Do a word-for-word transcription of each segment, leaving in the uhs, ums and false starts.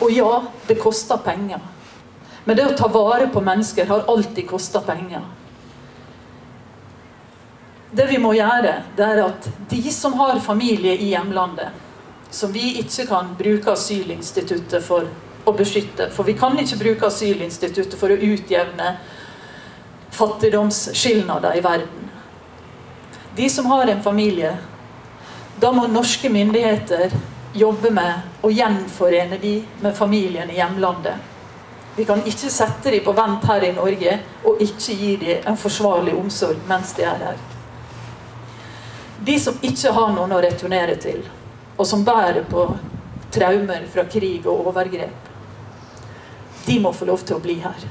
Og ja, det koster penger. Men det å ta vare på mennesker har alltid kostet penger. Det vi må gjøre, det er at de som har familie i hjemlandet, som vi ikke kan bruke asylinstituttet for å beskytte, for vi kan ikke bruke asylinstituttet for å utjevne fattigdomsskillnader i verden. De som har en familie, da må norske myndigheter jobbe med å gjenforene de med familien i hjemlandet. Vi kan ikke sette de på vent her i Norge, og ikke gi de en forsvarlig omsorg mens de er her. De som ikke har noen å returnere til, og som bærer på traumer fra krig og overgrep, de må få lov til å bli her.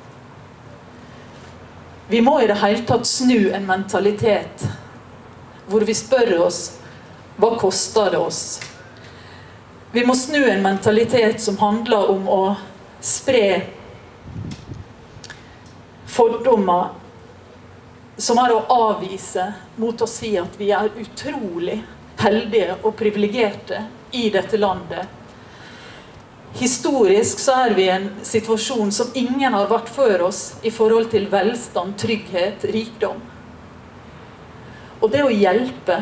Vi må i det hele tatt snu en mentalitet hvor vi spør oss, hva koster det oss? Vi må snu en mentalitet som handler om å spre fordommer som er å avvise mot å si at vi er utrolig heldige og privilegerte i dette landet. Historisk så er vi i en situasjon som ingen har vært før oss i forhold til velstand, trygghet, rikdom. Og det å hjelpe,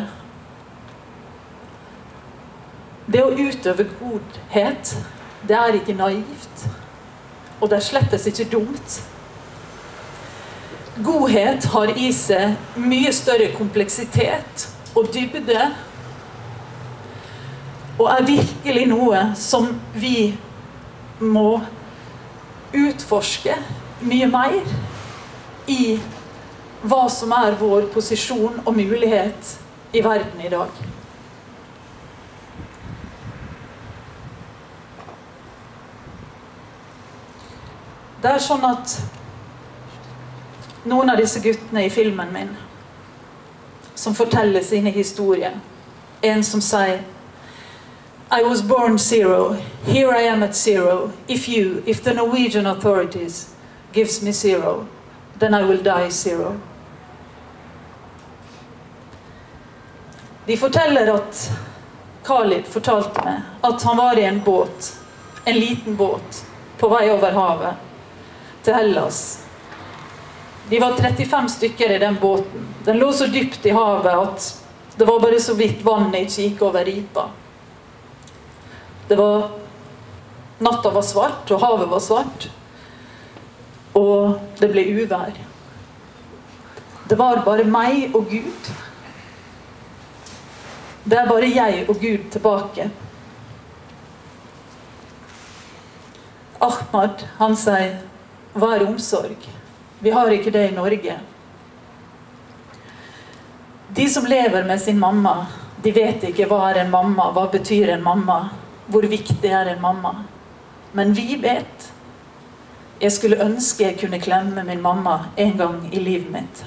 det å utøve godhet, det er ikke naivt, og det er slettes ikke dumt. Godhet har i seg mye større kompleksitet og dybde, og er virkelig noe som vi må utforske mye mer i hva som er vår posisjon og mulighet i verden i dag. Det er sånn at noen av disse guttene i filmen min, som forteller sine historier, en som sier, I was born zero, here I am at zero, if you, if the Norwegian authorities gives me zero, then I will die zero. De forteller at Khalid fortalte meg at han var i en båt, en liten båt, på vei over havet, til Hellas. De var trettifem stykker i den båten. Den lå så dypt i havet at det var bare så vidt vannet ikke gikk over ripa. Det var, natta var svart, og havet var svart, og det ble uvær. Det var bare meg og Gud. Det er bare jeg og Gud tilbake. Ahmad, han sier, hva er omsorg? Vi har ikke det i Norge. De som lever med sin mamma, de vet ikke hva er en mamma, hva betyr en mamma, hvor viktig er en mamma. Men vi vet. Jeg skulle ønske jeg kunne klemme min mamma en gang i livet mitt.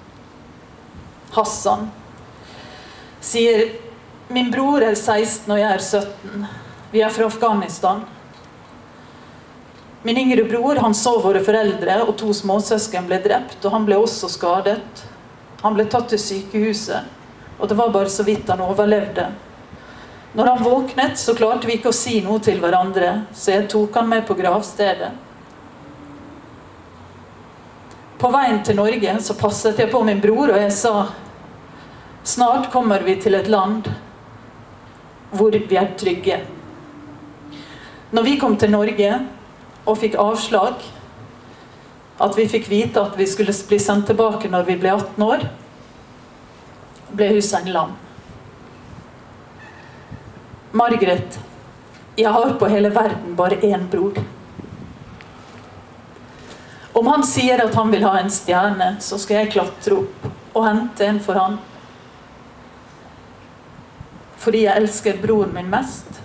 Hassan sier, min bror er seksten og jeg er sytten. Vi er fra Afghanistan. Min yngre bror, han så våre foreldre, og to småsøsken ble drept, og han ble også skadet. Han ble tatt til sykehuset, og det var bare så vidt han overlevde. Når han våknet, så klarte vi ikke å si noe til hverandre, så jeg tok han med på gravstedet. På veien til Norge så passet jeg på min bror, og jeg sa, snart kommer vi til et land hvor vi er trygge. Når vi kom til Norge, og fikk avslag, at vi fikk vite at vi skulle bli sendt tilbake når vi ble atten år, ble Hussein lam. Margaret, jeg har på hele verden bare én bror. Om han sier at han vil ha en stjerne, så skal jeg klatre opp og hente en for han. Fordi jeg elsker broren min mest.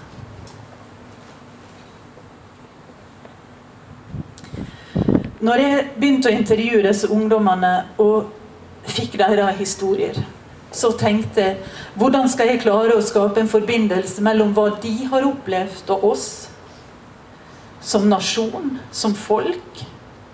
Når jeg begynte å intervjue disse ungdommene og fikk deres historier, så tenkte jeg, hvordan skal jeg klare å skape en forbindelse mellom hva de har opplevd og oss, som nasjon, som folk,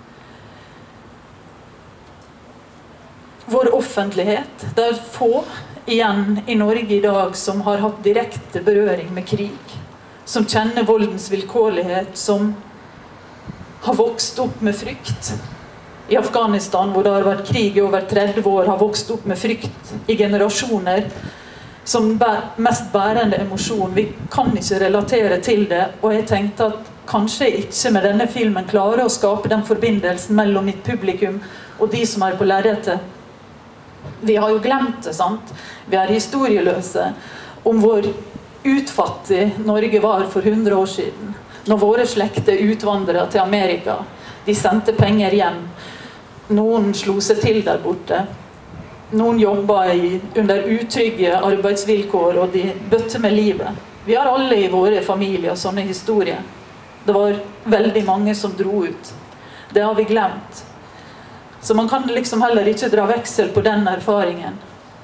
vår offentlighet. Det er få igjen i Norge i dag som har hatt direkte berøring med krig, som kjenner voldens vilkårlighet, som har vokst opp med frykt. I Afghanistan, hvor det har vært krig i over tretti år, har vokst opp med frykt i generasjoner, som mest bærende emosjon. Vi kan ikke relatere til det, og jeg tenkte at kanskje ikke med denne filmen klarer å skape den forbindelsen mellom mitt publikum og de som er på lerretet. Vi har jo glemt det, sant? Vi er historieløse om hvor utfattig Norge var for hundre år siden. Når våre slekter utvandret til Amerika, de sendte penger hjem. Noen slo seg til der borte. Noen jobbet i, under utrygge arbeidsvilkår, og de bøtte med livet. Vi har alle i våre familier sånne historier. Det var veldig mange som dro ut. Det har vi glemt. Så man kan liksom heller ikke dra veksel på den erfaringen.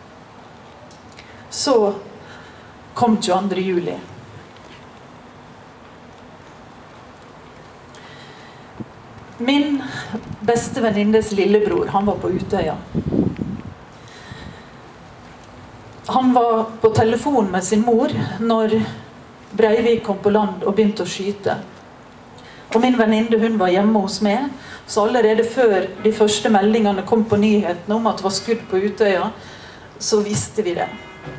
Så kom tjueandre juli. Min beste venninnes lillebror, han var på Utøya. Han var på telefon med sin mor når Breivik kom på land og begynte å skyte. Og min venninne, hun var hjemme hos meg, så allerede før de første meldingene kom på nyhetene om at det var skudd på Utøya, så visste vi det.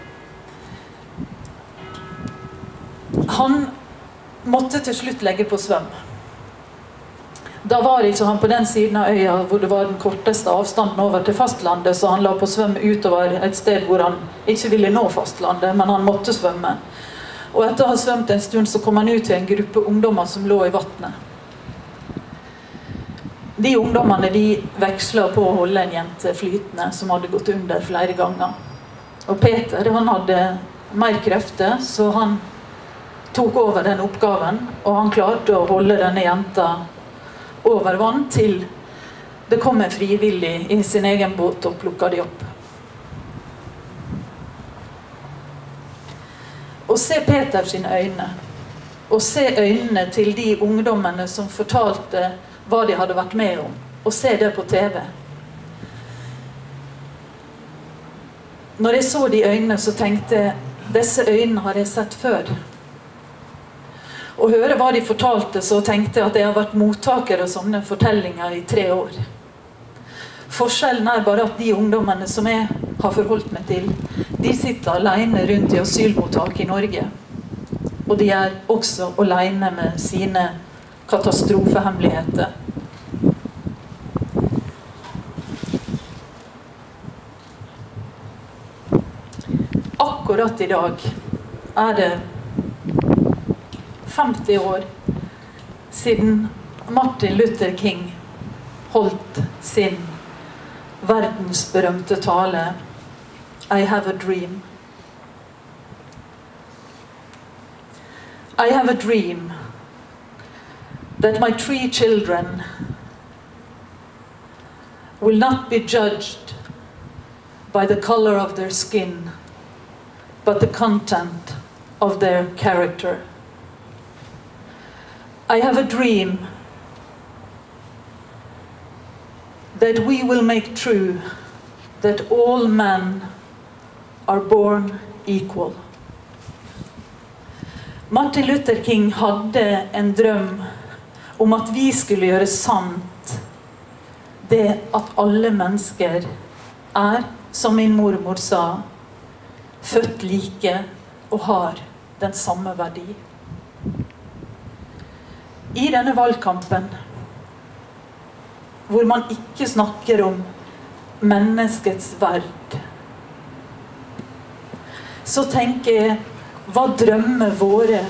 Han måtte til slutt legge på svøm. Da var ikke han på den siden av øya hvor det var den korteste avstanden over til fastlandet, så han la på svøm utover et sted hvor han ikke ville nå fastlandet, men han måtte svømme. Og etter å ha svømt en stund så kom han ut til en gruppe ungdommer som lå i vattnet. De ungdommene de vekslet på å holde en jente flytende som hadde gått under flere ganger. Og Peter, han hadde mer krefter, så han tok over den oppgaven, og han klarte å holde denne jenta over vann til det kom en frivillig i sin egen båt og plukket de opp. Og se Peter sine øyne, og se øynene til de ungdommene som fortalte hva de hadde vært med om, og se det på T V. Når jeg så de øynene, så tenkte jeg, disse øynene har jeg sett før. Og høre hva de fortalte, så tenkte jeg at jeg har vært mottaker av sånne fortellinger i tre år. Forskjellen er bare at de ungdommene som jeg har forholdt meg til, de sitter alene rundt i asylmottak i Norge. Og de er også alene med sine katastrofehemmeligheter. Akkurat i dag er det femti år siden Martin Luther King holdt sin verdensberømte tale I have a dream. I have a dream that my three children will not be judged by the color of their skin, but the content of their character. I have a dream that we will make true that all men are born equal. Martin Luther King hadde en drøm om at vi skulle gjøre sant det at alle mennesker er, som min mormor sa, født like og har den samme verdi. I denne valgkampen, hvor man ikke snakker om menneskets verd, så tenker jeg, hva drømmer våre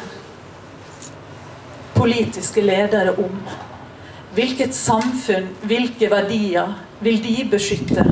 politiske ledere om? Hvilket samfunn, hvilke verdier vil de beskytte?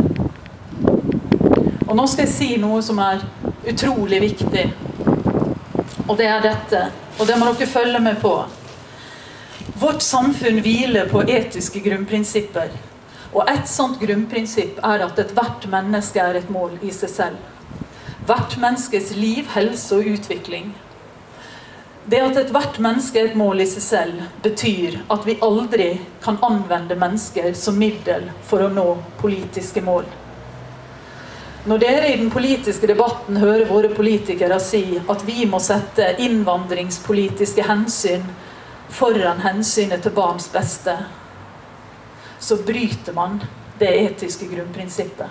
Og nå skal jeg si noe som er utrolig viktig, og det er dette, og det må dere følge med på. Vårt samfunn hviler på etiske grunnprinsipper, og et sånt grunnprinsipp er at et hvert menneske er et mål i seg selv. Hvert menneskes liv, helse og utvikling. Det at et hvert menneske er et mål i seg selv, betyr at vi aldri kan anvende mennesker som middel for å nå politiske mål. Når dere i den politiske debatten hører våre politikere si at vi må sette innvandringspolitiske hensyn foran hensynet til barns beste, så bryter man det etiske grunnprinsippet.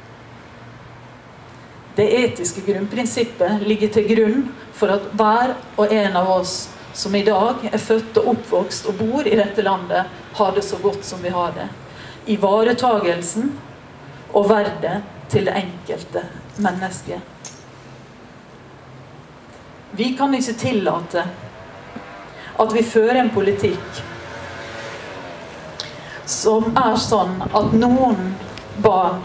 Det etiske grunnprinsippet ligger til grunn for at hver og en av oss som i dag er født og oppvokst og bor i dette landet, har det så godt som vi har det. Ivaretagelsen og verdet til det enkelte mennesket. Vi kan ikke tillate at vi fører en politikk som er sånn at noen barn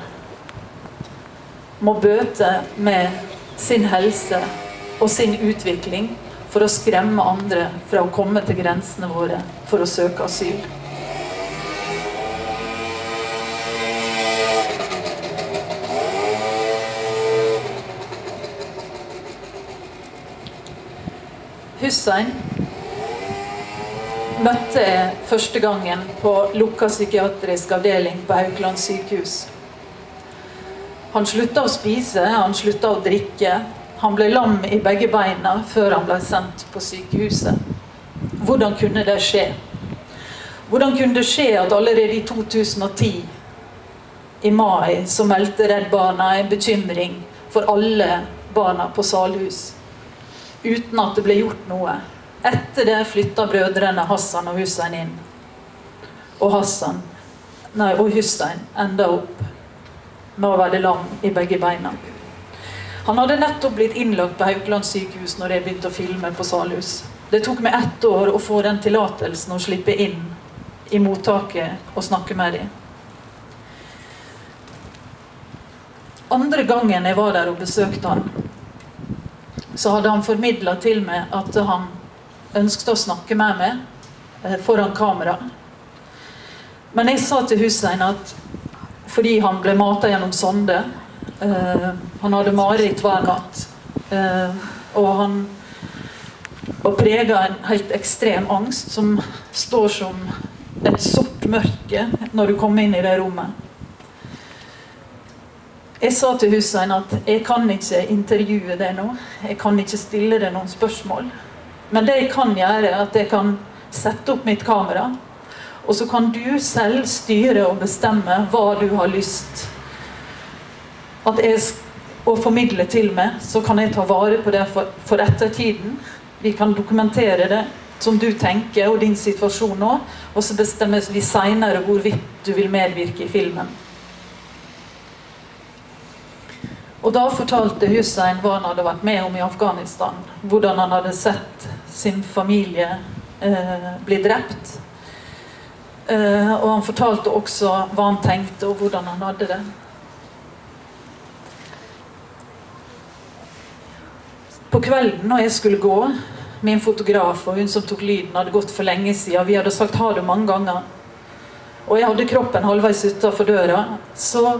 må bøte med sin helse og sin utvikling for å skremme andre fra å komme til grensene våre for å søke asyl. Hussein møtte jeg første gangen på lukket psykiatrisk avdeling på Haukeland sykehus. Han sluttet å spise, han sluttet å drikke. Han ble lam i begge beina før han ble sendt på sykehuset. Hvordan kunne det skje? Hvordan kunne det skje at allerede i to tusen og ti, i mai, så meldte Redd Barna en bekymring for alle barna på Salhus, uten at det ble gjort noe? Etter det flyttet brødrene Hassan og Hussein inn. Og Hassan, nei, og Hussein enda opp med å være lam i begge beina. Han hadde nettopp blitt innlagt på Haukeland sykehus når jeg begynte å filme på Salhus. Det tok meg ett år å få den tillatelsen å slippe inn i mottaket og snakke med dem. Andre gangen jeg var der og besøkte han, så hadde han formidlet til meg at han ønsket å snakke med meg foran kamera. Men jeg sa til Hussein at fordi han ble matet gjennom sonde, uh, han hadde mareritt hver natt, uh, og han var preget av en helt ekstrem angst som står som et sort mørke når du kommer inn i det rommet. Jeg sa til Hussein at jeg kan ikke intervjue det nå, jeg kan ikke stille det noen spørsmål. Men det jeg kan gjøre er at jeg kan sette opp mitt kamera, og så kan du selv styre og bestemme hva du har lyst at jeg å formidle til meg, så kan jeg ta vare på det for, for ettertiden. Vi kan dokumentere det som du tenker og din situasjon nå, og så bestemmer vi senere hvorvidt du vil medvirke i filmen. Og da fortalte Hussein hva han hadde vært med om i Afghanistan, hvordan han hadde sett sin familie eh, bli drept. Eh, og han fortalte også hva han tenkte og hvordan han hadde det. På kvelden når jeg skulle gå, min fotograf og hun som tok lyden hadde gått for lenge siden, vi hadde sagt ha det mange ganger, og jeg hadde kroppen halvveis utenfor døra, så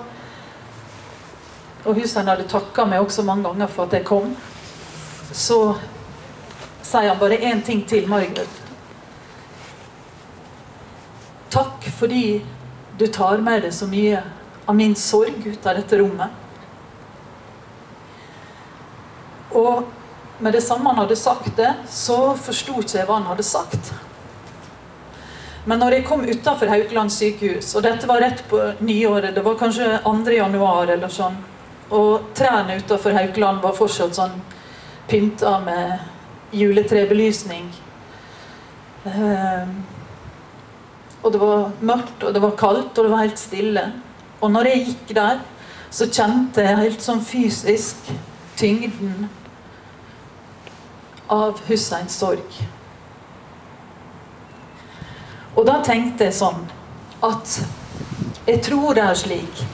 og Hussein hadde takket meg også mange ganger for at jeg kom, så sier han bare en ting til Margaret. Takk fordi du tar med deg så mye av min sorg ut av dette rommet. Og med det samme han hadde sagt det, så forstod ikke jeg hva han hadde sagt. Men når jeg kom utenfor Haukeland sykehus, og dette var rett på nyåret, det var kanskje andre januar eller sånn, og trærne utenfor Haukeland var fortsatt sånn pyntet med juletrebelysning. Um, og det var mørkt, og det var kaldt, og det var helt stille. Og når jeg gikk der, så kjente jeg helt sånn fysisk tyngden av Husseins sorg. Og da tenkte jeg sånn, at jeg tror det er slik,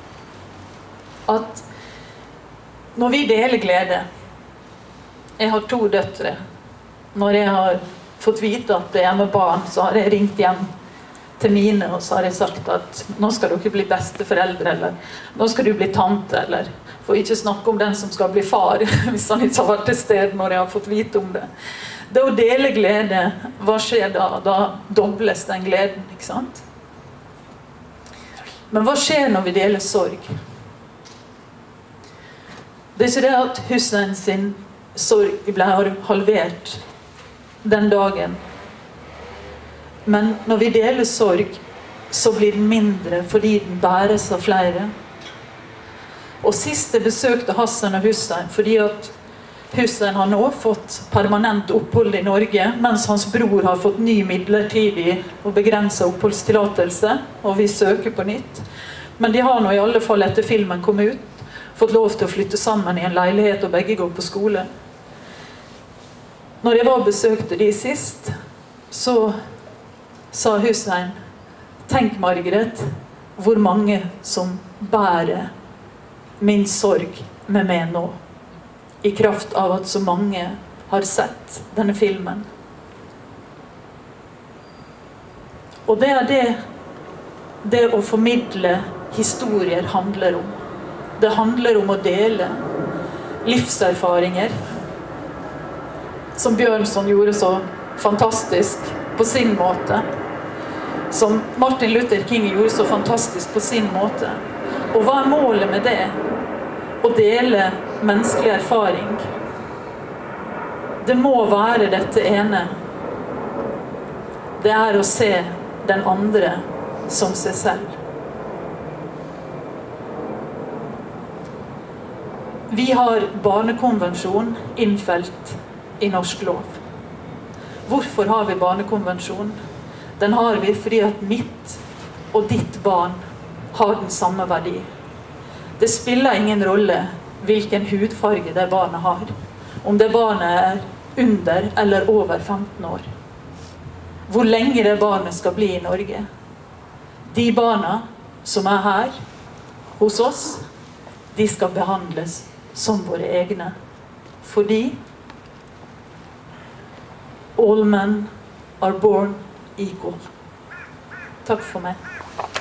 at når vi deler glede, jeg har to døtre, når jeg har fått vite at jeg er med barn, så har jeg ringt hjem til mine, og så har jeg sagt at nå skal dere bli besteforeldre, eller nå skal du bli tante, eller for ikke snakke om den som skal bli far, hvis han ikke har vært til sted når jeg har fått vite om det. Det å dele glede, hva skjer da? Da dobles den gleden, ikke sant? Men hva skjer når vi deler sorg? Det er ikke det at Hussein sin sorg ble halvert den dagen. Men når vi deler sorg, så blir den mindre fordi den bæres av flere. Og sist jeg besøkte Hassan og Hussein, fordi at Hussein har nå fått permanent opphold i Norge, mens hans bror har fått ny midlertidig og begrenset oppholdstillatelse, og vi søker på nytt. Men de har nå i alle fall etter filmen kom ut, fått lov til å flytte sammen i en leilighet, og begge går på skole. Når jeg var og besøkte de sist, så sa Hussein, tenk Margaret, hvor mange som bærer min sorg med meg nå, i kraft av at så mange har sett denne filmen. Og det er det, det å formidle historier handler om. Det handler om å dele livserfaringer, som Bjørnson gjorde så fantastisk på sin måte, som Martin Luther King gjorde så fantastisk på sin måte. Og hva er målet med det? Å dele menneskelig erfaring. Det må være dette ene. Det er å se den andre som seg selv. Vi har barnekonvensjon innfelt i norsk lov. Hvorfor har vi barnekonvensjon? Den har vi fordi at mitt og ditt barn har den samme verdi. Det spiller ingen rolle hvilken hudfarge det barnet har. Om det barnet er under eller over femten år. Hvor lenge det barnet skal bli i Norge. De barna som er her hos oss, de skal behandles som våre egne. Fordi all men are born equal. Takk for meg.